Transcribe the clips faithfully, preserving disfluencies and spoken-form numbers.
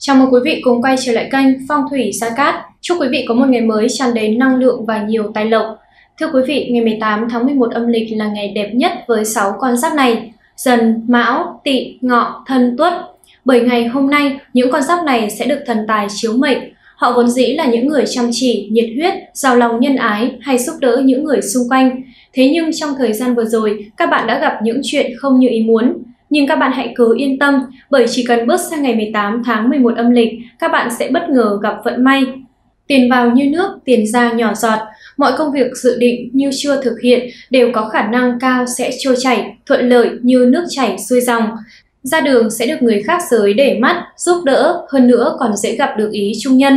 Chào mừng quý vị cùng quay trở lại kênh Phong thủy Sa Cát. Chúc quý vị có một ngày mới tràn đầy năng lượng và nhiều tài lộc. Thưa quý vị, ngày mười tám tháng mười một âm lịch là ngày đẹp nhất với sáu con giáp này: Dần, Mão, Tỵ, Ngọ, Thân, Tuất. Bởi ngày hôm nay, những con giáp này sẽ được thần tài chiếu mệnh. Họ vốn dĩ là những người chăm chỉ, nhiệt huyết, giàu lòng nhân ái hay giúp đỡ những người xung quanh. Thế nhưng trong thời gian vừa rồi, các bạn đã gặp những chuyện không như ý muốn. Nhưng các bạn hãy cứ yên tâm, bởi chỉ cần bước sang ngày mười tám tháng mười một âm lịch, các bạn sẽ bất ngờ gặp vận may. Tiền vào như nước, tiền ra nhỏ giọt. Mọi công việc dự định như chưa thực hiện đều có khả năng cao sẽ trôi chảy, thuận lợi như nước chảy xuôi dòng. Ra đường sẽ được người khác giới để mắt, giúp đỡ, hơn nữa còn dễ gặp được ý trung nhân.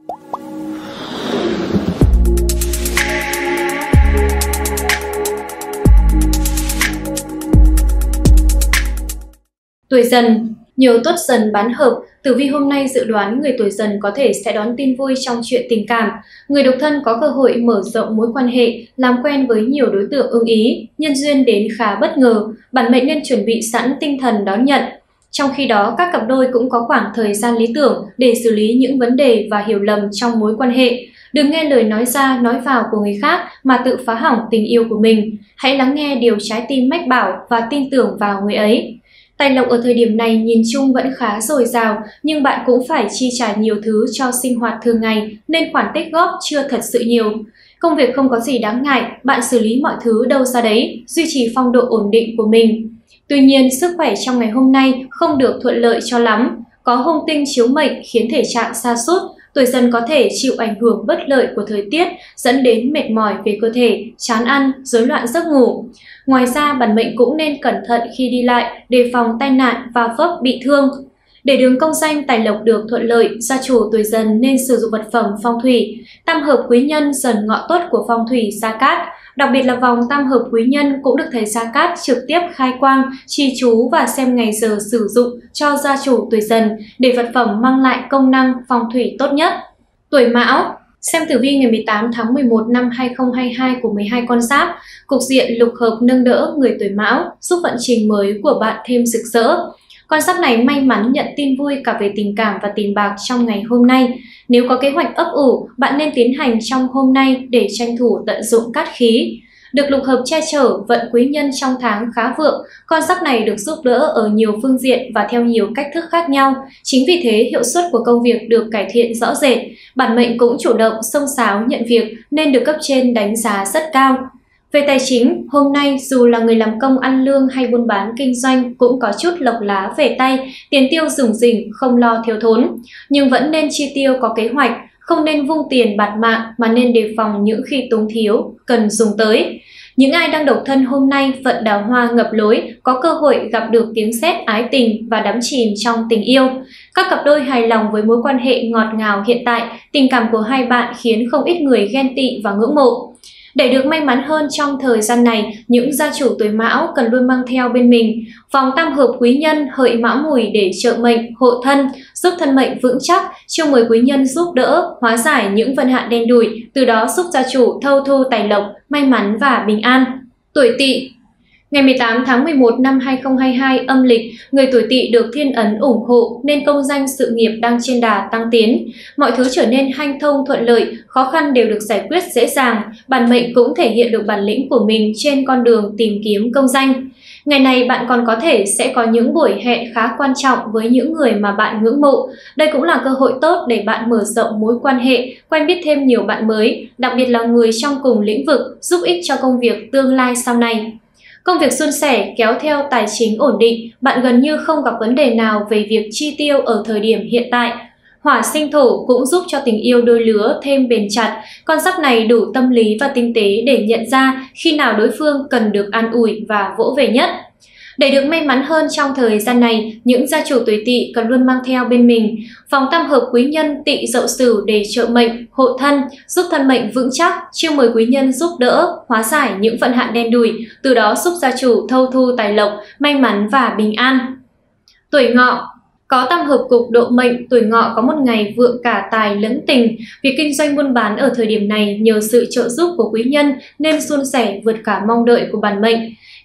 Tuổi Dần, nhiều Tuất Dần bán hợp. Tử vi hôm nay dự đoán người tuổi Dần có thể sẽ đón tin vui trong chuyện tình cảm. Người độc thân có cơ hội mở rộng mối quan hệ, làm quen với nhiều đối tượng ưng ý, nhân duyên đến khá bất ngờ, bản mệnh nên chuẩn bị sẵn tinh thần đón nhận. Trong khi đó, các cặp đôi cũng có khoảng thời gian lý tưởng để xử lý những vấn đề và hiểu lầm trong mối quan hệ. Đừng nghe lời nói ra nói vào của người khác mà tự phá hỏng tình yêu của mình. Hãy lắng nghe điều trái tim mách bảo và tin tưởng vào người ấy. Tài lộc ở thời điểm này nhìn chung vẫn khá dồi dào, nhưng bạn cũng phải chi trả nhiều thứ cho sinh hoạt thường ngày nên khoản tích góp chưa thật sự nhiều. Công việc không có gì đáng ngại, bạn xử lý mọi thứ đâu ra đấy, duy trì phong độ ổn định của mình. Tuy nhiên, sức khỏe trong ngày hôm nay không được thuận lợi cho lắm. Có hung tinh chiếu mệnh khiến thể trạng sa sút, tuổi Dần có thể chịu ảnh hưởng bất lợi của thời tiết dẫn đến mệt mỏi về cơ thể, chán ăn, rối loạn giấc ngủ. Ngoài ra, bản mệnh cũng nên cẩn thận khi đi lại, đề phòng tai nạn và vấp bị thương. Để đường công danh tài lộc được thuận lợi, gia chủ tuổi Dần nên sử dụng vật phẩm phong thủy. Tam hợp quý nhân Dần Ngọ Tuất của phong thủy Sa Cát. Đặc biệt là vòng tam hợp quý nhân cũng được thầy Sa Cát trực tiếp khai quang, trì chú và xem ngày giờ sử dụng cho gia chủ tuổi Dần để vật phẩm mang lại công năng phong thủy tốt nhất. Tuổi Mão. Xem tử vi ngày mười tám tháng mười một năm hai nghìn không trăm hai mươi hai của mười hai con giáp, cục diện lục hợp nâng đỡ người tuổi Mão giúp vận trình mới của bạn thêm rực rỡ. Con giáp này may mắn nhận tin vui cả về tình cảm và tiền bạc trong ngày hôm nay. Nếu có kế hoạch ấp ủ, bạn nên tiến hành trong hôm nay để tranh thủ tận dụng cát khí. Được lục hợp che chở, vận quý nhân trong tháng khá vượng, con giáp này được giúp đỡ ở nhiều phương diện và theo nhiều cách thức khác nhau. Chính vì thế, hiệu suất của công việc được cải thiện rõ rệt. Bản mệnh cũng chủ động, xông xáo nhận việc nên được cấp trên đánh giá rất cao. Về tài chính, hôm nay dù là người làm công ăn lương hay buôn bán kinh doanh cũng có chút lộc lá về tay, tiền tiêu rủng rỉnh, không lo thiếu thốn. Nhưng vẫn nên chi tiêu có kế hoạch, không nên vung tiền bạt mạng mà nên đề phòng những khi túng thiếu, cần dùng tới. Những ai đang độc thân hôm nay vận đào hoa ngập lối, có cơ hội gặp được tiếng sét ái tình và đắm chìm trong tình yêu. Các cặp đôi hài lòng với mối quan hệ ngọt ngào hiện tại, tình cảm của hai bạn khiến không ít người ghen tị và ngưỡng mộ. Để được may mắn hơn trong thời gian này, những gia chủ tuổi Mão cần luôn mang theo bên mình vòng tam hợp quý nhân Hợi Mão Mùi để trợ mệnh, hộ thân, giúp thân mệnh vững chắc, chiêu mời quý nhân giúp đỡ, hóa giải những vận hạn đen đủi, từ đó giúp gia chủ thâu thu tài lộc, may mắn và bình an. Tuổi Tỵ. Ngày mười tám tháng mười một năm hai nghìn không trăm hai mươi hai âm lịch, người tuổi Tỵ được thiên ấn ủng hộ nên công danh sự nghiệp đang trên đà tăng tiến. Mọi thứ trở nên hanh thông thuận lợi, khó khăn đều được giải quyết dễ dàng. Bản mệnh cũng thể hiện được bản lĩnh của mình trên con đường tìm kiếm công danh. Ngày này bạn còn có thể sẽ có những buổi hẹn khá quan trọng với những người mà bạn ngưỡng mộ. Đây cũng là cơ hội tốt để bạn mở rộng mối quan hệ, quen biết thêm nhiều bạn mới, đặc biệt là người trong cùng lĩnh vực, giúp ích cho công việc tương lai sau này. Công việc suôn sẻ kéo theo tài chính ổn định, bạn gần như không gặp vấn đề nào về việc chi tiêu ở thời điểm hiện tại. Hỏa sinh thổ cũng giúp cho tình yêu đôi lứa thêm bền chặt, con giáp này đủ tâm lý và tinh tế để nhận ra khi nào đối phương cần được an ủi và vỗ về nhất. Để được may mắn hơn trong thời gian này, những gia chủ tuổi Tỵ cần luôn mang theo bên mình vòng tam hợp quý nhân Tỵ Dậu Sửu để trợ mệnh, hộ thân, giúp thân mệnh vững chắc, chiêu mời quý nhân giúp đỡ, hóa giải những vận hạn đen đủi, từ đó giúp gia chủ thâu thu tài lộc, may mắn và bình an. Tuổi Ngọ. Có tam hợp cục độ mệnh, tuổi Ngọ có một ngày vượng cả tài lẫn tình. Việc kinh doanh buôn bán ở thời điểm này nhờ sự trợ giúp của quý nhân nên suôn sẻ vượt cả mong đợi của bản mệnh.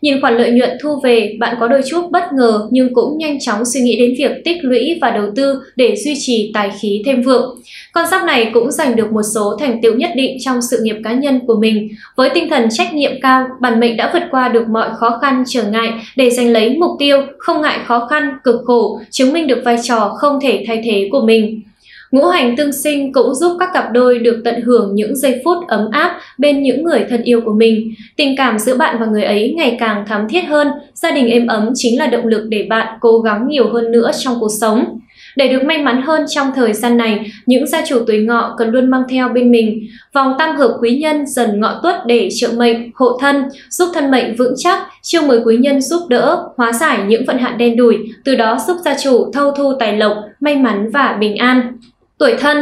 Nhìn khoản lợi nhuận thu về, bạn có đôi chút bất ngờ nhưng cũng nhanh chóng suy nghĩ đến việc tích lũy và đầu tư để duy trì tài khí thêm vượng. Con giáp này cũng giành được một số thành tựu nhất định trong sự nghiệp cá nhân của mình. Với tinh thần trách nhiệm cao, bản mệnh đã vượt qua được mọi khó khăn trở ngại để giành lấy mục tiêu, không ngại khó khăn, cực khổ, chứng minh được vai trò không thể thay thế của mình. Ngũ hành tương sinh cũng giúp các cặp đôi được tận hưởng những giây phút ấm áp bên những người thân yêu của mình. Tình cảm giữa bạn và người ấy ngày càng thắm thiết hơn, gia đình êm ấm chính là động lực để bạn cố gắng nhiều hơn nữa trong cuộc sống. Để được may mắn hơn trong thời gian này, những gia chủ tuổi Ngọ cần luôn mang theo bên mình vòng tam hợp quý nhân Dần Ngọ Tuất để trợ mệnh, hộ thân, giúp thân mệnh vững chắc, chiêu mời quý nhân giúp đỡ, hóa giải những vận hạn đen đủi, từ đó giúp gia chủ thâu thu tài lộc, may mắn và bình an. Tuổi Thân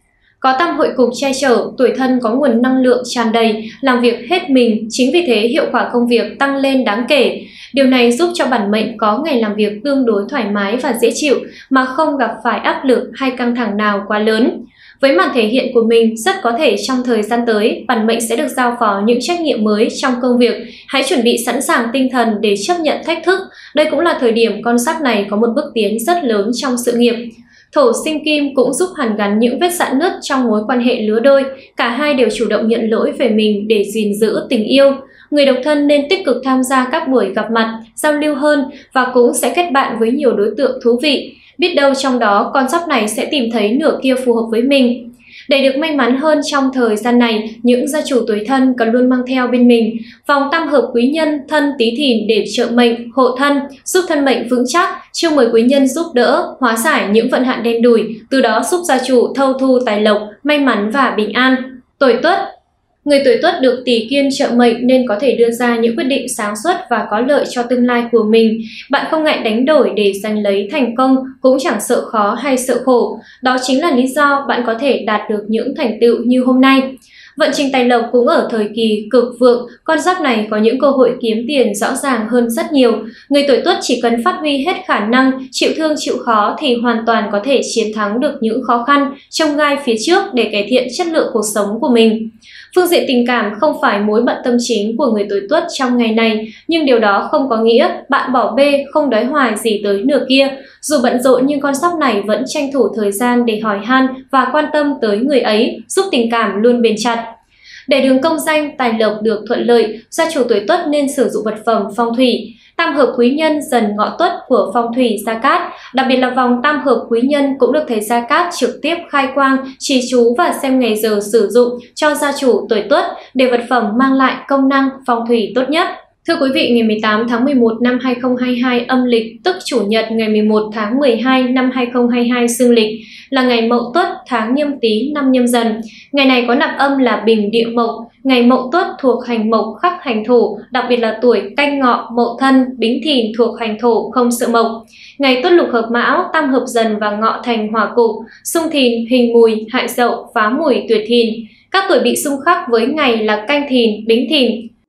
có tam hội cục che chở, tuổi Thân có nguồn năng lượng tràn đầy, làm việc hết mình, chính vì thế hiệu quả công việc tăng lên đáng kể. Điều này giúp cho bản mệnh có ngày làm việc tương đối thoải mái và dễ chịu mà không gặp phải áp lực hay căng thẳng nào quá lớn. Với màn thể hiện của mình, rất có thể trong thời gian tới, bản mệnh sẽ được giao phó những trách nhiệm mới trong công việc. Hãy chuẩn bị sẵn sàng tinh thần để chấp nhận thách thức. Đây cũng là thời điểm con giáp này có một bước tiến rất lớn trong sự nghiệp. Thổ sinh kim cũng giúp hàn gắn những vết rạn nứt trong mối quan hệ lứa đôi. Cả hai đều chủ động nhận lỗi về mình để gìn giữ tình yêu. Người độc thân nên tích cực tham gia các buổi gặp mặt, giao lưu hơn và cũng sẽ kết bạn với nhiều đối tượng thú vị. Biết đâu trong đó con giáp này sẽ tìm thấy nửa kia phù hợp với mình. Để được may mắn hơn trong thời gian này, những gia chủ tuổi Thân cần luôn mang theo bên mình vòng tam hợp quý nhân Thân Tý Thìn để trợ mệnh, hộ thân, giúp thân mệnh vững chắc, chiêu mời quý nhân giúp đỡ, hóa giải những vận hạn đen đủi, từ đó giúp gia chủ thâu thu tài lộc, may mắn và bình an. Tuổi Tuất Người tuổi Tuất được tỷ kiên trợ mệnh nên có thể đưa ra những quyết định sáng suốt và có lợi cho tương lai của mình. Bạn không ngại đánh đổi để giành lấy thành công, cũng chẳng sợ khó hay sợ khổ. Đó chính là lý do bạn có thể đạt được những thành tựu như hôm nay. Vận trình tài lộc cũng ở thời kỳ cực vượng, con giáp này có những cơ hội kiếm tiền rõ ràng hơn rất nhiều. Người tuổi Tuất chỉ cần phát huy hết khả năng, chịu thương chịu khó thì hoàn toàn có thể chiến thắng được những khó khăn, chông gai phía trước để cải thiện chất lượng cuộc sống của mình. Phương diện tình cảm không phải mối bận tâm chính của người tuổi Tuất trong ngày này, nhưng điều đó không có nghĩa bạn bỏ bê không đói hoài gì tới nửa kia. Dù bận rộn nhưng con giáp này vẫn tranh thủ thời gian để hỏi han và quan tâm tới người ấy, giúp tình cảm luôn bền chặt. Để đường công danh, tài lộc được thuận lợi, gia chủ tuổi Tuất nên sử dụng vật phẩm phong thủy. Tam hợp quý nhân Dần Ngọ Tuất của phong thủy Gia Cát, đặc biệt là vòng tam hợp quý nhân cũng được thầy Gia Cát trực tiếp khai quang, chỉ chú và xem ngày giờ sử dụng cho gia chủ tuổi Tuất để vật phẩm mang lại công năng phong thủy tốt nhất. Thưa quý vị, ngày mười tám tháng mười một năm hai nghìn không trăm hai mươi hai âm lịch, tức Chủ nhật ngày mười một tháng mười hai năm hai nghìn không trăm hai mươi hai dương lịch, là ngày Mậu Tuất, tháng Nhâm Tý, năm Nhâm Dần. Ngày này có nạp âm là Bình Địa Mộc. Ngày Mậu Tuất thuộc hành Mộc khắc hành Thổ, đặc biệt là tuổi Canh Ngọ, Mậu Thân, Bính Thìn thuộc hành Thổ không sợ Mộc. Ngày Tuất lục hợp Mão, tam hợp Dần và Ngọ thành hỏa cục, xung Thìn, hình Mùi, hại Dậu, phá Mùi, tuyệt Thìn. Các tuổi bị xung khắc với ngày là Canh Thìn, Bính Thìn.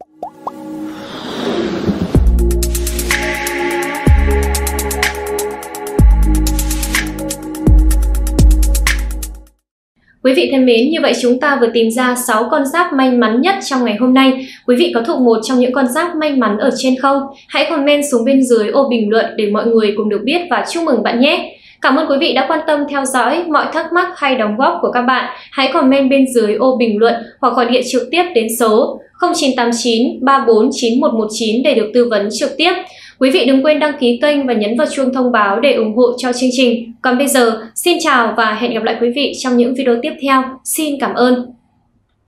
Quý vị thân mến, như vậy chúng ta vừa tìm ra sáu con giáp may mắn nhất trong ngày hôm nay. Quý vị có thuộc một trong những con giáp may mắn ở trên không? Hãy comment xuống bên dưới ô bình luận để mọi người cùng được biết và chúc mừng bạn nhé! Cảm ơn quý vị đã quan tâm theo dõi. Mọi thắc mắc hay đóng góp của các bạn hãy comment bên dưới ô bình luận hoặc gọi điện trực tiếp đến số không chín tám chín ba bốn chín một một chín để được tư vấn trực tiếp. Quý vị đừng quên đăng ký kênh và nhấn vào chuông thông báo để ủng hộ cho chương trình. Còn bây giờ, xin chào và hẹn gặp lại quý vị trong những video tiếp theo. Xin cảm ơn!